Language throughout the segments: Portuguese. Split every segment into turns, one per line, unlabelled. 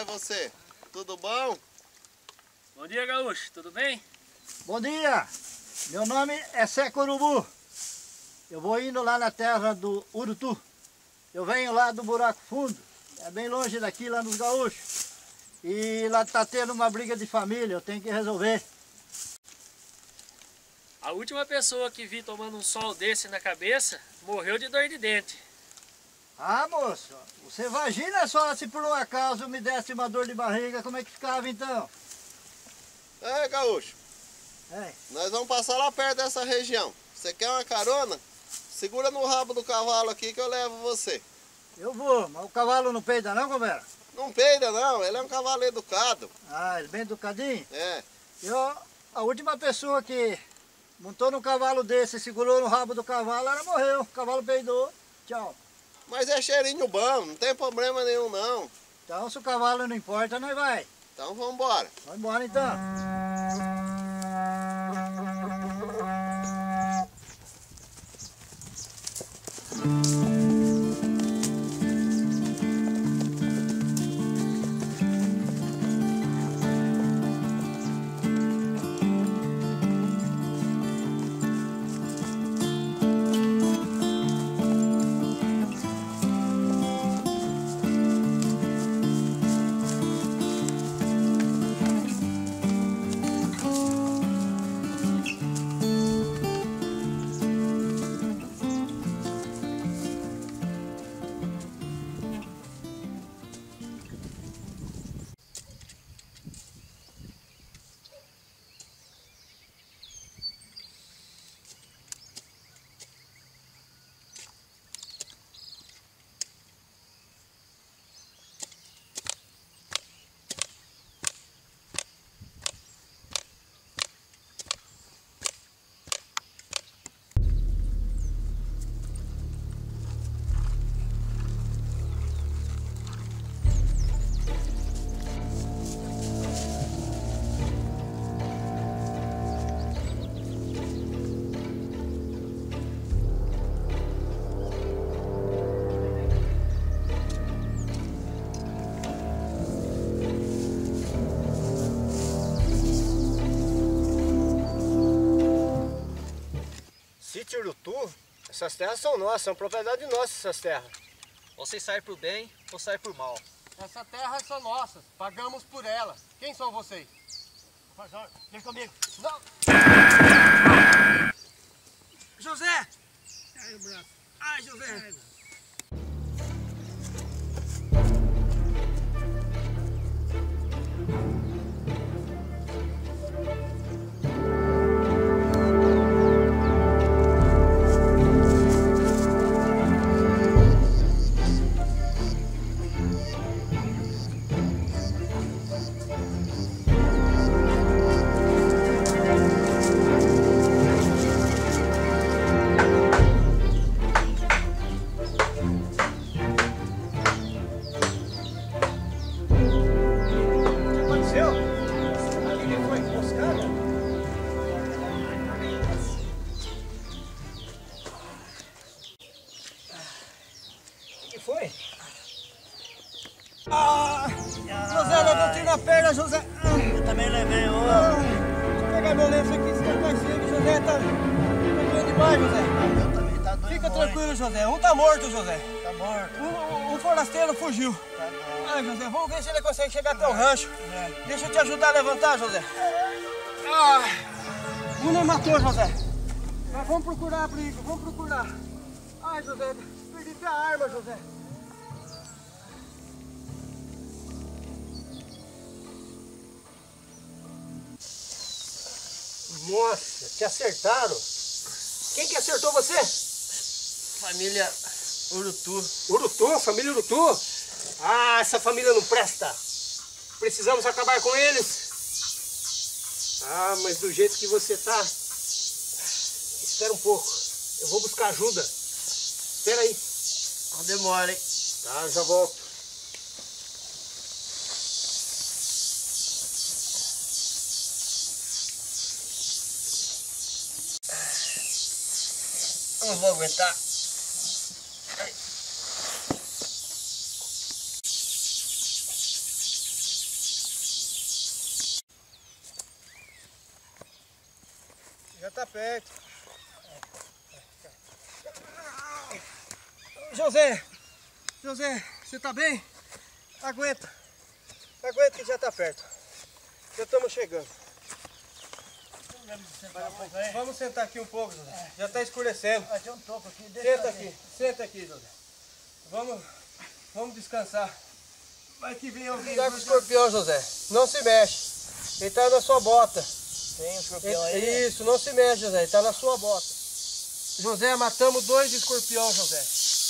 e você? Tudo bom?
Bom dia, gaúcho. Tudo bem?
Bom dia! Meu nome é Seco Urubu. Eu vou indo lá na terra do Urutu. Eu venho lá do Buraco Fundo. É bem longe daqui, lá nos gaúchos. E lá tá tendo uma briga de família, eu tenho que resolver.
A última pessoa que vi tomando um sol desse na cabeça morreu de dor de dente.
Ah, moço, você imagina só se por um acaso me desse uma dor de barriga, como é que ficava então?
É, gaúcho,
É.
nós vamos passar lá perto dessa região. Você quer uma carona? Segura no rabo do cavalo aqui que eu levo você.
Eu vou, mas o cavalo não peida não, Gomera?
Não peida não, ele é um cavalo educado.
Ah, ele é bem educadinho?
É.
A última pessoa que montou num cavalo desse, segurou no rabo do cavalo, ela morreu. O cavalo peidou, tchau.
Mas é cheirinho bom, não tem problema nenhum não.
Então se o cavalo não importa, nós vai.
Então vamos embora.
Vamos embora então.
Sítio Urutu, essas terras são nossas, são propriedade nossa essas terras.
Ou vocês saem por bem, ou saem por mal.
Essas terras são nossas, pagamos por elas. Quem são vocês?
Vem comigo.
Não!
José! Ai, o braço. Ai, José! Foi? José, levou um tiro na perna, José. Eu também levei, ô.
Deixa eu pegar meu lenço aqui, você tá cheio, José, tá doendo demais, José.
Eu também tá doendo.
Fica tranquilo, José. Um tá morto, José.
Tá morto.
Um forasteiro fugiu.
Tá bom.
Ai, José, vamos ver se ele consegue chegar até o rancho.
É.
Deixa eu te ajudar a levantar, José. Ah, um não matou, José. Mas vamos procurar abrigo, vamos procurar. Ai, José, perdi até a arma, José.
Nossa, te acertaram? Quem que acertou você?
Família Urutu.
Urutu, família Urutu? Ah, essa família não presta. Precisamos acabar com eles. Ah, mas do jeito que você tá... Espera um pouco, eu vou buscar ajuda. Espera aí.
Não demora, hein?
Tá, já volto.
Não vou aguentar.
tá perto. José, você tá bem? Aguenta que já tá perto. Já estamos chegando. Vamos sentar aqui um pouco, José. Já tá escurecendo.
Adiantou aqui, deixa
Senta aqui, José. Vamos descansar. Vai que vem alguém. Cuidado com o escorpião, José. Não se mexe. Ele tá na sua bota.
Tem um escorpião aí?
Isso, não se mexe, José. Ele tá na sua bota. José, matamos 2 escorpiões, José.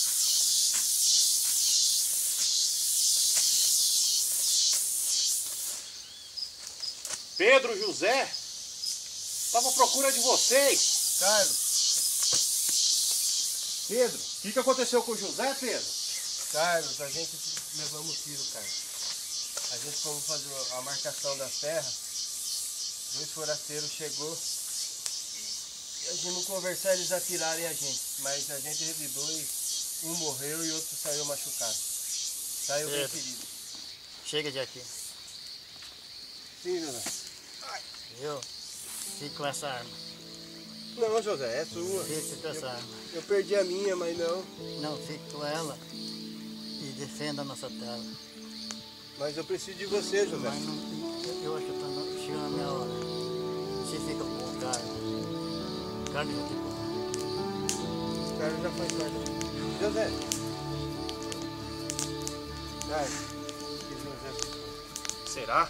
Pedro, José, estava à procura de vocês.
Carlos.
Pedro, o que aconteceu com o José, Pedro?
Carlos, a gente levamos tiro, Carlos. A gente fomos fazer a marcação das terras. 2 forasteiros chegou. E a gente não conversar, eles atirarem a gente. Mas a gente revidou e um morreu e outro saiu machucado. Saiu bem ferido.
Chega de aqui.
Sim, José.
Viu? Fique com essa arma.
Não, José, é sua.
Fique com essa arma.
Eu perdi a minha, mas não.
Não, fique com ela e defenda a nossa terra.
Mas eu preciso de você, José.
Mas não, eu acho que está chegando a minha hora. Você fica com o Carlos. Carlos já te conhece.
O Carlos já foi parte. José. Carlos. Que José.
Será?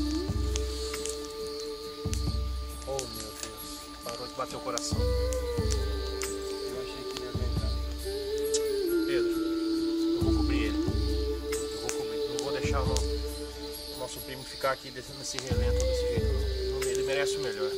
Oh, meu Deus. Parou de bater o coração.
Eu achei que ele ia aguentar.
Pedro, eu vou cobrir ele. Eu vou cobrir. Não vou deixar o nosso primo ficar aqui nesse relento desse jeito, não. Ele merece o melhor.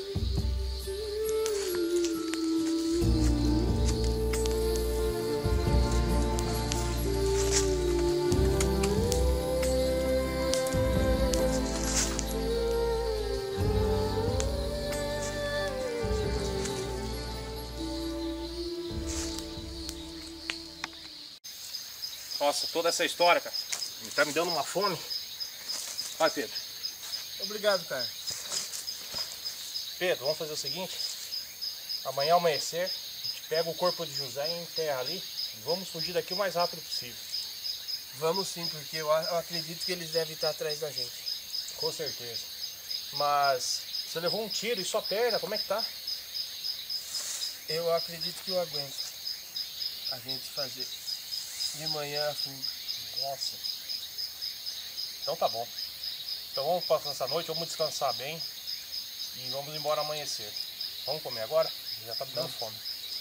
Nossa, toda essa história, cara, tá me dando uma fome. Vai, Pedro.
Obrigado, cara.
Pedro, vamos fazer o seguinte. Amanhã ao amanhecer, a gente pega o corpo de José e enterra ali. E vamos fugir daqui o mais rápido possível.
Vamos sim, porque eu acredito que eles devem estar atrás da gente.
Com certeza. Mas você levou um tiro e sua perna, como é que tá?
Eu acredito que eu aguento a gente fazer de manhã a fuga.
Nossa. Então tá bom. Então vamos passar essa noite, vamos descansar bem e vamos embora amanhecer. Vamos comer agora? Já tá me dando fome.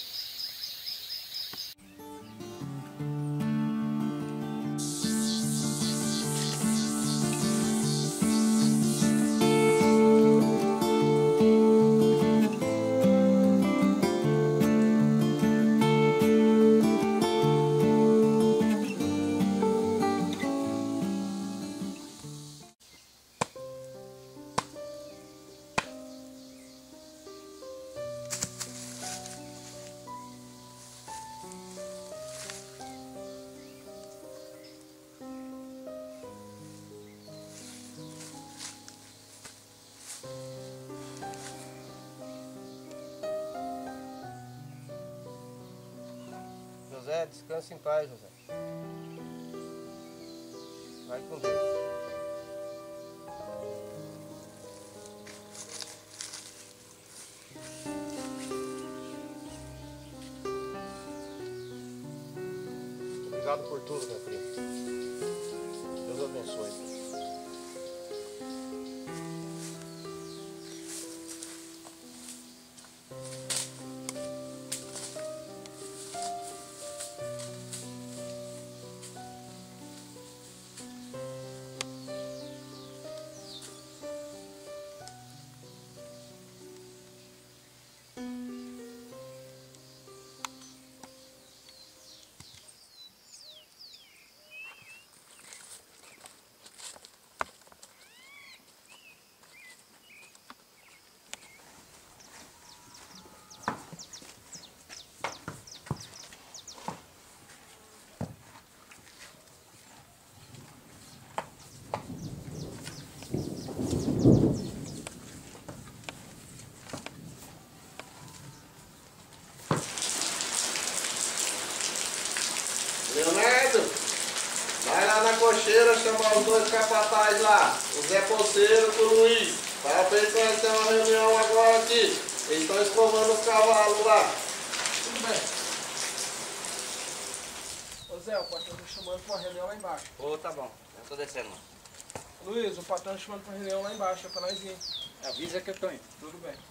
José, descansa em paz, José. Vai com Deus.
Obrigado por tudo, meu primo. Deus abençoe.
Leonardo, vai lá na cocheira chamar os dois capatazes lá. O Zé Poceiro e o Luiz. Fala pra eles que nós temos uma reunião agora aqui. Eles estão escovando os cavalos lá.
Tudo bem. Ô Zé, o patrão tá chamando pra uma reunião lá embaixo.
Ô, tá bom. Eu tô descendo lá.
Luiz, o patrão tá chamando pra reunião lá embaixo, é pra nós ir.
Avisa que eu tô indo.
Tudo bem.